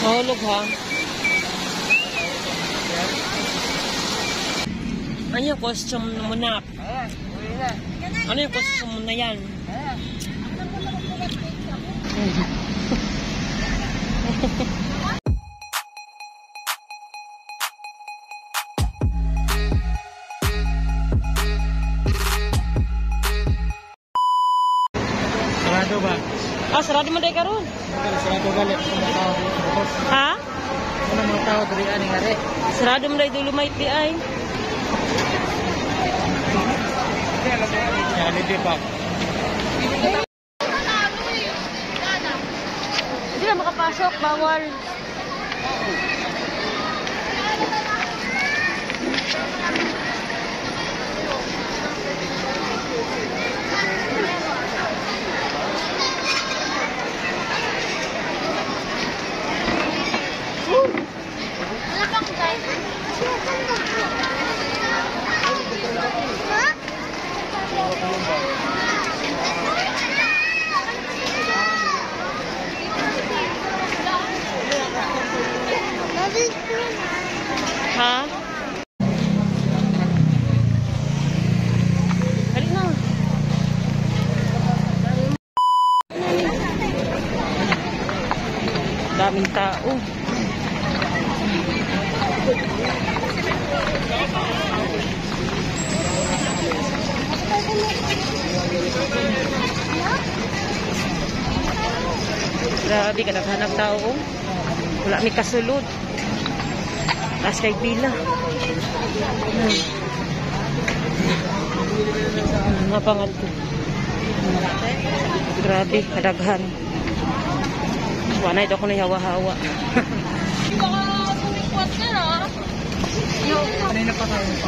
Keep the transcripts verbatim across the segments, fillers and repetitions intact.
Mahulog ha. Ano yung costume mo na? Ano yung costume mo na yan? Sarado ba? Ah, sarado mo dahil karon. Sarado galit sa mga tao. Ha? Ano mga tao dari ani ngari? Sarado mo dahil dulumite di ay. Ya, hindi pa. Hindi na makapasok, bawal. Ha? Halik na. Daming tao. Grabe ka naghanap tao. Wala may kasulod. Taas kay pila. Hmm. Mga pangal ko. Grabe, kadaghan. Wanay daw ko na hawa-hawa. Baka sumikwat ka na. Kanina pa tayo pa.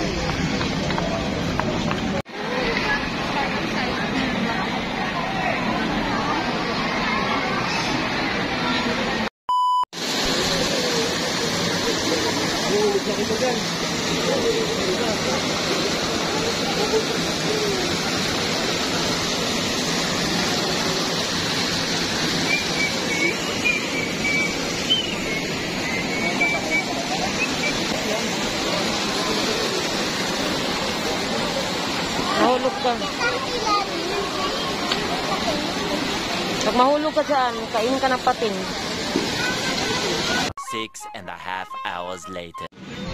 Mahulog ka. Pag mahulog ka dyan, kain ka ng pating. Six and a half hours later.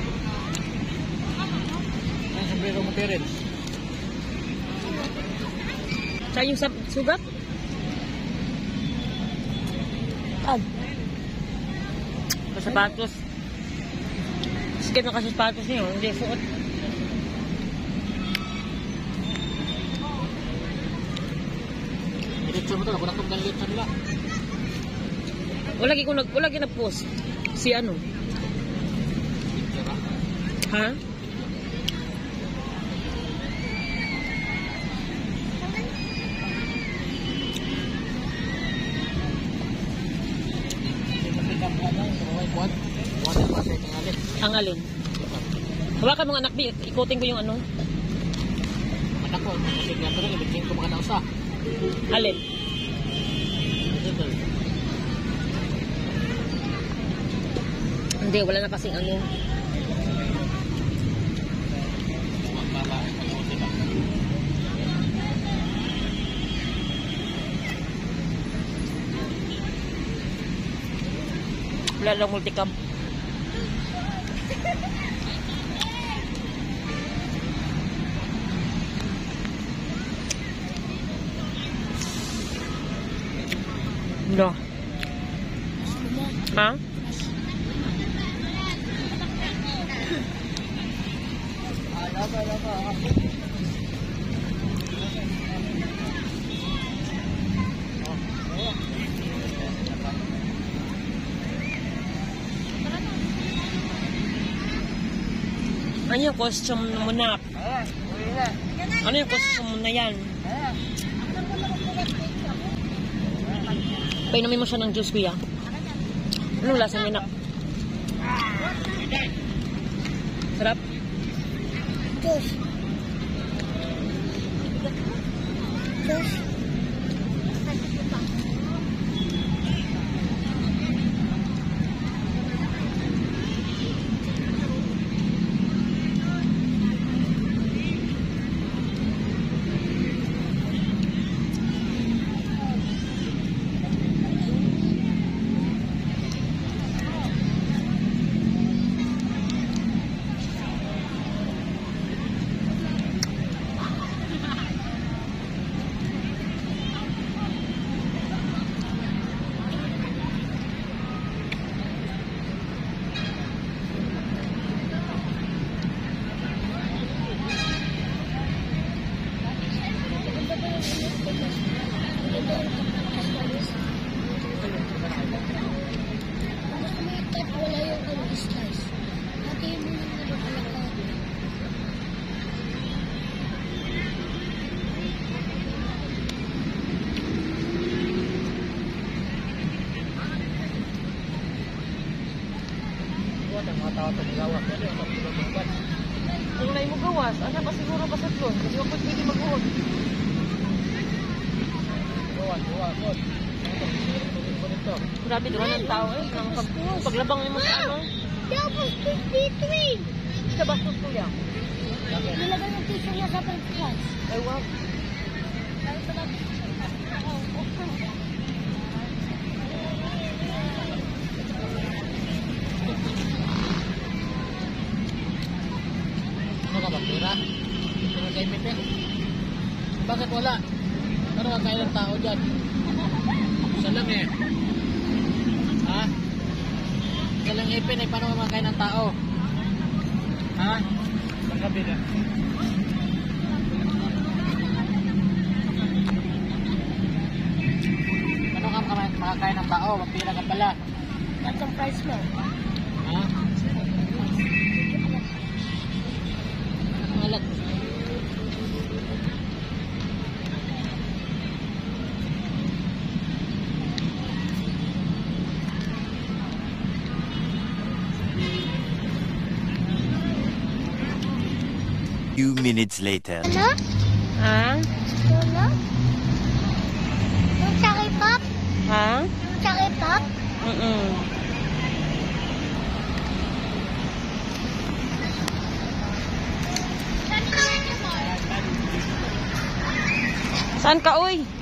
Ang sombrero mo parents. Saan yung sab- sugat? Ad. Sapatos. Sikit na kasi sapatos niyo. Hindi suot. Diretso mo to, ako nakong galit sa nila. Wala gi ko nag wala gi nag-post. Si ano? Ha? Ang alin? Hawakan mga anak, di. Ikutin ko yung ano. Anak ko, kasi nga ito rin, ibigin ko mga nausa. Alin? Hindi, wala na kasing ano. Wala lang multicam. No. Ha? Ano yung costume mo na? Ano yung costume mo na yan? Painumin mo siya ng juice, kuya. Anong lasa niya na? Sarap? Juice. Juice. tao ito magawas. Ano yung magbubugan? Kung na mo gawas, ano pa siguro pa sa doon? Kasi ako pwede mag-uod. Gawas, gawas, gawas. Ito, Grabe doon ang tao eh. Ang pag, paglabang mo sa ano. Tapos dito eh. Sa bastos ko yan. Nilagay yung tissue niya sa french fries. Ay, wag. ano ka ba, pira? Pinag-imit eh. Bakit wala? Ano ka kain ng tao dyan? Isa lang eh. Ha? Isa lang ipin eh. Paano ka makain ng tao? Ha? Pagkabi na. Paano ka maka- makakain ng tao? Magpira ka pala. At ang fries mo. Ha? Malat. Few minutes later. Ano? Ha? Ano? Yung Chucky Pop? Ha? Yung Chucky Pop? Mm-mm. Saan ka, uy?